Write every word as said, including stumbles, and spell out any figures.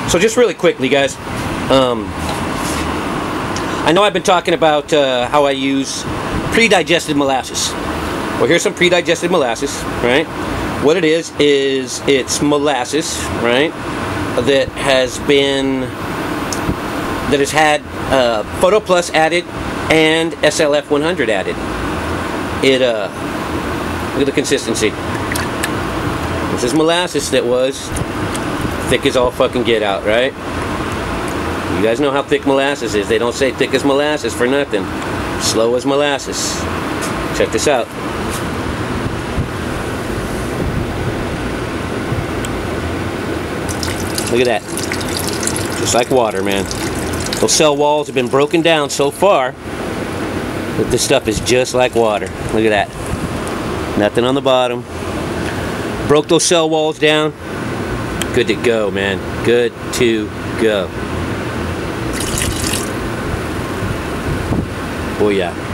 So just really quickly, guys, um, I know I've been talking about uh, how I use pre-digested molasses. Well, here's some pre-digested molasses, right? What it is, is it's molasses, right, that has been, that has had uh, Photo Plus added and S L F one hundred added. It, uh, look at the consistency. This is molasses that was thick as all fucking get out, right? You guys know how thick molasses is. They don't say thick as molasses for nothing. Slow as molasses. Check this out. Look at that. Just like water, man. Those cell walls have been broken down so far that this stuff is just like water. Look at that. Nothing on the bottom. Broke those cell walls down. Good to go, man. Good to go. Oh yeah.